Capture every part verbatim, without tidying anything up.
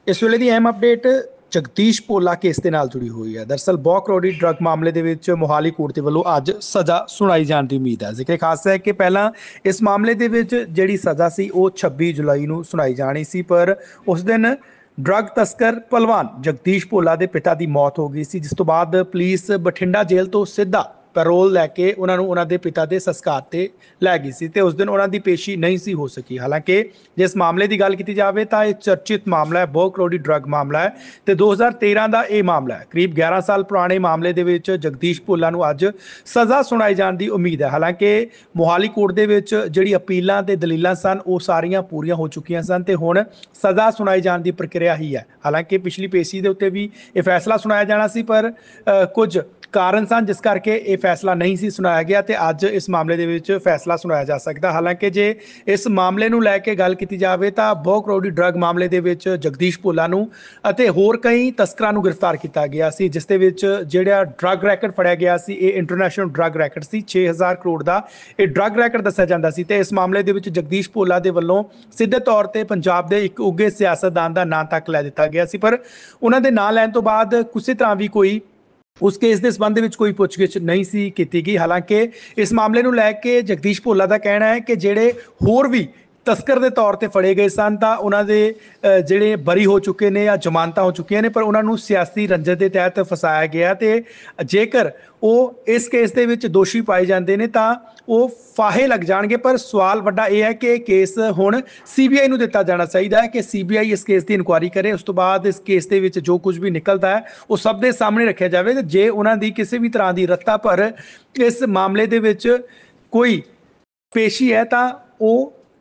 इस वेले की अहम अपडेट जगदीश भोला केस के नाल जुड़ी हुई है। दरअसल बॉक रोडी ड्रग मामले के विच मोहाली कोर्ट के वलों अज सज़ा सुनाई जाने की उम्मीद है। जिक्र खास है कि पहला इस मामले के विच जिहड़ी सज़ा सी वो छब्बी जुलाई नूं सुनाई जानी सी, पर उस दिन ड्रग तस्कर भलवान जगदीश भोला के पिता की मौत हो गई सी, जिस तो बाद पुलिस बठिंडा जेल तो सीधा पैरोल लैके उन्होंने उन्होंने पिता के संस्कार से लै गई सी ते उस दिन उन्होंने पेशी नहीं सी हो सकी। हालांकि जिस मामले की गल की जाए तो यह चर्चित मामला है, बहुत करोड़ी ड्रग मामला है तो दो हज़ार तेरह का यह मामला है। करीब ग्यारह साल पुराने मामले के विच जगदीश भोला नूं अज सज़ा सुनाई जाने की उम्मीद है। हालांकि मोहाली कोर्ट के विच जिहड़ी अपीलां ते दलीलां सन वो सारियां पूरियां हो चुकियां सन ते हुण सज़ा सुनाई जाने की प्रक्रिया ही है। हालांकि पिछली पेशी के उत्ते भी यह फैसला सुनाया जाना सी, पर अ, कुछ कारण सन जिस करके ये फैसला नहीं सी सुनाया गया तो अज इस मामले के विच फैसला सुनाया जा सकता। हालांकि जे इस मामले नूं लैके गल की जाए तो बहुत करोड़ी ड्रग मामले के विच जगदीश भोला नूं अते होर कई तस्करां नूं गिरफ्तार किया गया सी, जिस दे विच जिहड़ा ड्रग रैकेट फड़िया गया सी ये इंटरनैशनल ड्रग रैकेट सी। छे हज़ार करोड़ का यह ड्रग रैकेट दस्सिया जांदा सी ते इस मामले के विच जगदीश भोला के वल्लों सीधे तौर पर पंजाब के एक उगे सियासतदान का नाम तक लै दिता गया सी, पर उन्होंने नाम लैन तो बाद किसी तरह भी कोई उस केस के संबंध में कोई पुछगिछ नहीं सी की गई। हालांकि इस मामले को लैके जगदीश भोला का कहना है कि जेडे होर भी तस्कर के तौर पर फड़े गए सन तो उन्होंने जोड़े बरी हो चुके हैं या जमानत हो चुकी ने, पर उन्होंने सियासी रंजन के तहत फसाया गया तो जेकर वो इस केस के विच दोषी पाए जाते हैं तो वो फाहे लग जाएंगे। पर सवाल वड्डा यह है कि केस हुण सी बी आई नूं दिता जाना चाहिए है कि सी बी आई इस केस की इनकुआरी करे, उस तो बाद इस केस के विच जो कुछ भी निकलता है वो सब के सामने रखा जाए। जे उन्होंने किसी भी तरह की रत्ता पर इस मामले के विच कोई पेशी है तो वो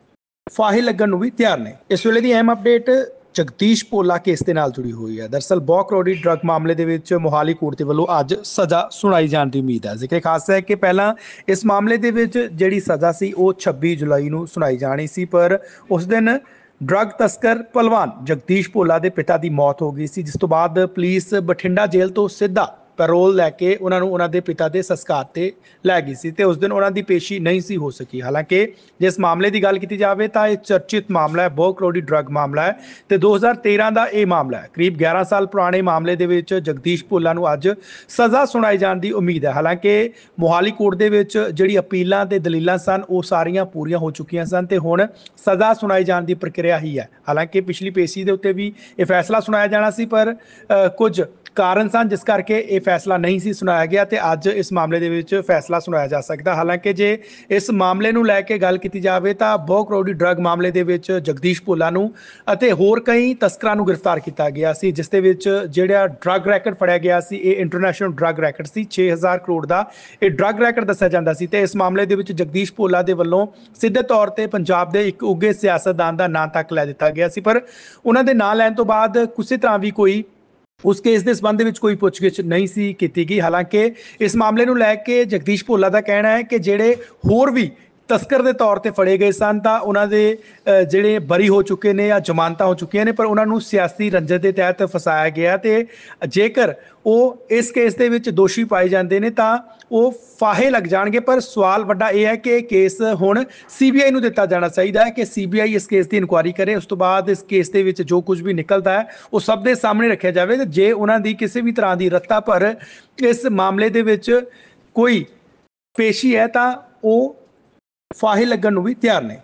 फाहे लगन नूं भी तैयार ने। इस वेले की अहम अपडेट जगदीश भोला केस के नाल जुड़ी हुई है। दरअसल बॉक रोडी ड्रग मामले के विच मोहाली कोर्ट के वलों अज सज़ा सुनाई जाने की उम्मीद है। जिक्र खास है कि पहला इस मामले के विच जिहड़ी सज़ा सी वो छब्बी जुलाई नूं सुनाई जानी सी, पर उस दिन ड्रग तस्कर भलवान जगदीश भोला के पिता की मौत हो गई सी, जिस तो बाद पुलिस बठिंडा जेल तो सीधा पैरोल लैके उन्होंने उन्होंने पिता के संस्कार से लै गई सी ते उस दिन उन्होंने पेशी नहीं सी हो सकी। हालांकि जिस मामले की गल की जाए तो यह चर्चित मामला है, बहुत करोड़ी ड्रग मामला है तो दो हज़ार तेरह का यह मामला है। करीब ग्यारह साल पुराने मामले के विच जगदीश भोला नूं अज सज़ा सुनाई जाने की उम्मीद है। हालांकि मोहाली कोर्ट के विच जिहड़ी अपीलां ते दलीलां सन वो सारियां पूरियां हो चुकियां सन ते हुण सज़ा सुनाई जाने की प्रक्रिया ही है। हालांकि पिछली पेशी के उत्ते भी यह फैसला सुनाया जाना सी, पर अ, कुछ कारण सन जिस करके ये फैसला नहीं सी सुनाया गया तो अज इस मामले के विच फैसला सुनाया जा सकता। हालांकि जे इस मामले को लैके गल की जाए तो बहुत करोड़ी ड्रग मामले के विच जगदीश भोला नूं अते होर कई तस्करां नूं गिरफ्तार किया गया सी, जिस दे विच जिहड़ा ड्रग रैकेट फड़िया गया सी ये इंटरनैशनल ड्रग रैकेट सी। छे हज़ार करोड़ का यह ड्रग रैकेट दस्सिया जांदा सी ते इस मामले के विच जगदीश भोला के वल्लों सीधे तौर पर पंजाब के एक उगे सियासतदान का नाम तक लै दिता गया सी, पर उन्होंने नाम लैन तो बाद किसी तरह भी कोई उस केस के संबंध में कोई पुछगिछ नहीं सी की गई। हालांकि इस मामले को लैके जगदीश भोला का कहना है कि जेडे होर भी तस्कर के तौर पर फड़े गए सन तो उन्होंने जोड़े बरी हो चुके हैं या जमानत हो चुकी ने, पर उन्होंने सियासी रंजन के तहत फसाया गया तो जेकर वो इस केस के विच दोषी पाए जाते हैं तो वो फाहे लग जाएंगे। पर सवाल वड्डा यह है कि केस हुण सी बी आई नूं दिता जाना चाहिए है कि सी बी आई इस केस की इनकुआरी करे, उस तो बाद इस केस के विच जो कुछ भी निकलता है वो सब के सामने रखा जाए। जे उन्होंने किसी भी तरह की रत्ता पर इस मामले के विच कोई पेशी है तो वो फाहे लगन नूं भी तैयार ने।